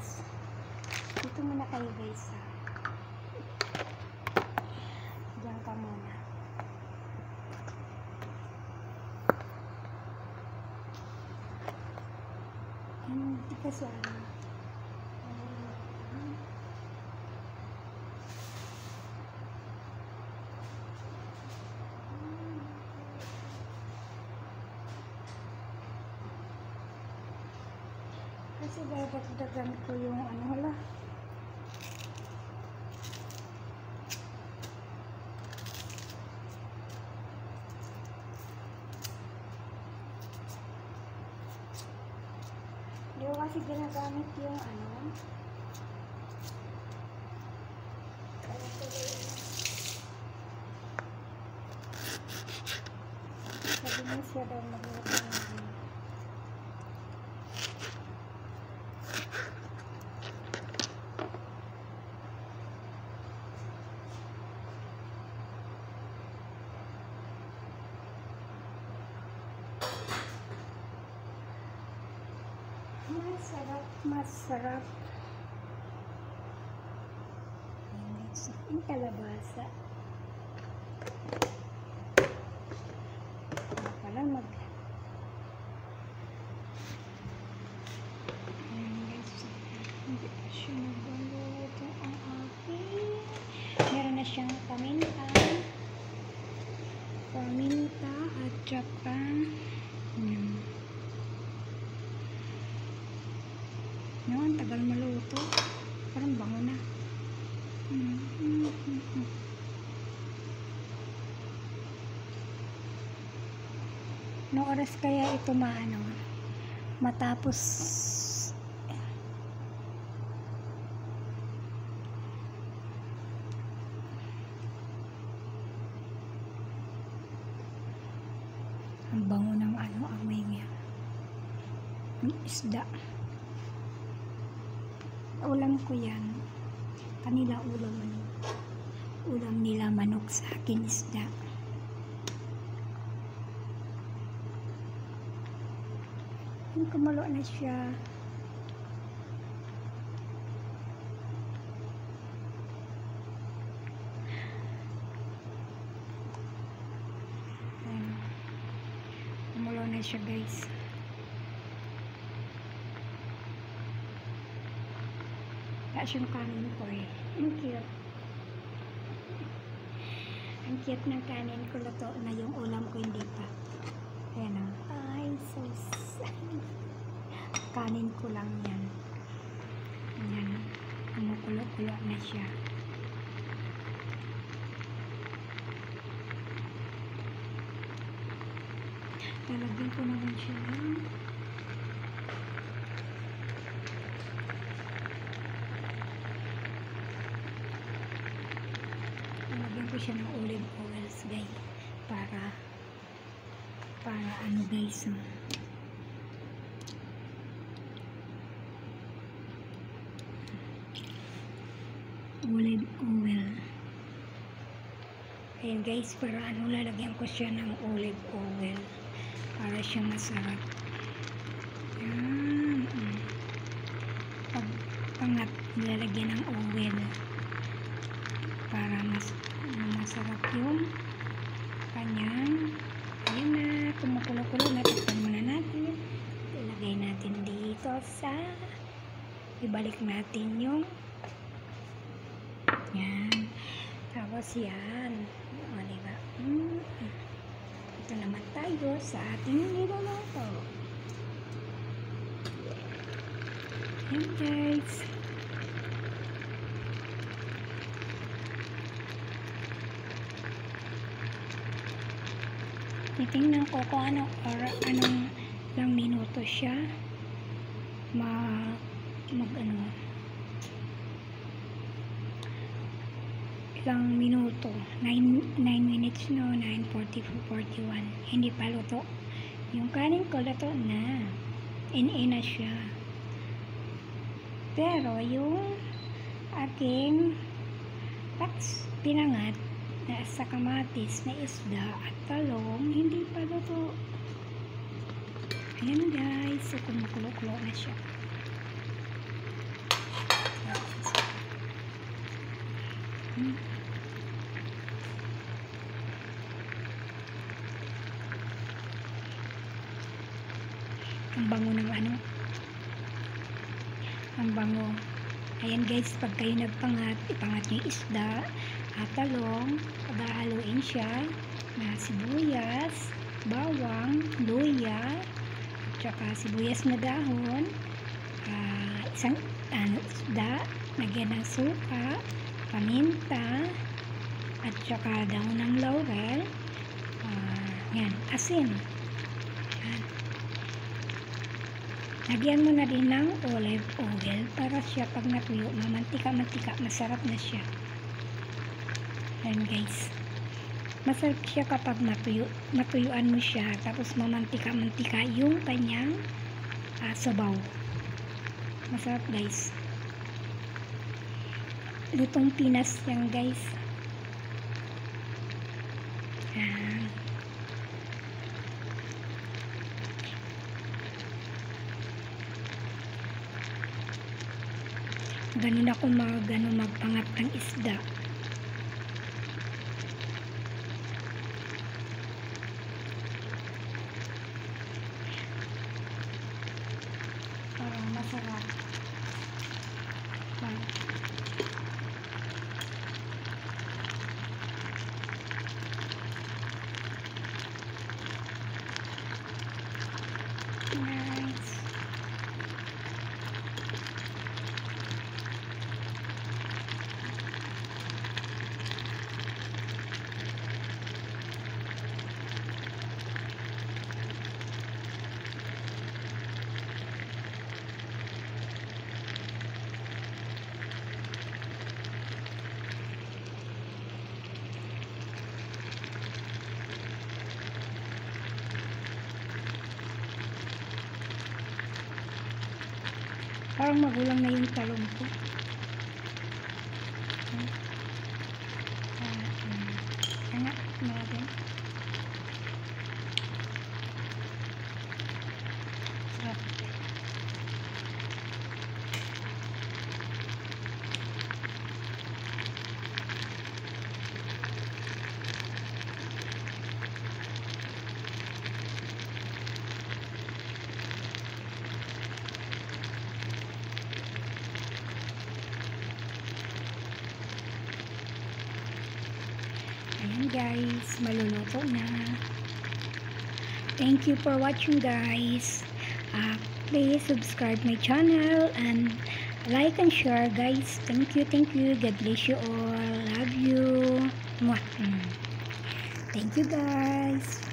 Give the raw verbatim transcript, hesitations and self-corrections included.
guys. Dito muna kayo guys ha. Diyan ka muna. Hindi kasi ano. Kasi dadagdagan ko yung ano hala. Hindi ko kasi ginagamit yung ano. Sabi niya siya daw magluto ng ano. Masarap, masarap. Yung kalabasa. Ano pala mag... Ayan guys. Hindi pa siya nagbaluto ang aking. Meron na siyang paminta. Paminta at saka... Ayan. Yun, tagal maluto. Parang bango na. Mm -hmm. No oras kaya ito maano matapos ang bango ng ano amoy niya. Isda. Ulam ko yan. Kanila ulam ano. Ulam nila manok, sa akin isda. Yung kumulo na siya. Ayan. Kumulo na siya guys. Taas yung kanin ko eh. Ang cute. Ang cute ng kanin ko. Luto na yung ulam ko, hindi pa. Ayan o. Ay, sus. Kanin ko lang yan. Ayan. Kumukulo-kulo na siya. Lalagyan ko naman siya. Lalagyan ko siya ng olive oils guys. Para para ano guys. Um, olive oil. Ayan guys, para ano, lalagyan ko siya ng olive oil para siya masarap. Ayan. Pag pangat, nilalagyan ng oil para mas masarap yung kanyang. Ayan na, kumukulo-kulo. Natakpan muna natin. Ilagay natin dito sa ibalik natin yung yan. Tapos yan. O, diba? Hmm. Ito naman tayo sa ating niluluto. Yan guys. Titingnan ko kung ano or anong lang minuto siya ma mag ano ilang minuto. nine minutes no, nine forty, forty-one. Hindi pa luto. Yung kanin ko luto na. In-in na siya. Pero yung aking pats pinangat na sa kamatis na isda at talong hindi pa luto. Ayan guys, so kumukulo-kulo na siya. Hmm. Ang bango ng ano, ang bango. Ayan guys, pag kayo nagpangat, ipangat nyo yung isda at talong, paghahaluin siya na sibuyas, bawang, luya, at saka sibuyas na dahon, uh, isang ano, isda, lagyan ng suka, paminta, at saka dahon ng laurel, uh, yan, asin. Yan. Lagyan mo na din ng olive oil para siya pag natuyo, mamantika-mantika, masarap na siya. Yan guys. Masarap siya kapag matuyo, matuyuan mo siya, tapos mamantika-mantika yung kanyang uh, sabaw. Masarap guys. Lutong Pinas yan guys. Yan. Ganun ako mag, ano, magpangat ng isda. Parang masarap. Parang. Nice. Parang magulang na yung talong ko. Hmm. Ah, um, anak natin. Sarap. Ayan guys, maluluto na. Thank you for watching guys. Uh, please subscribe my channel and like and share guys. Thank you, thank you. God bless you all. Love you. Mwah. Thank you guys.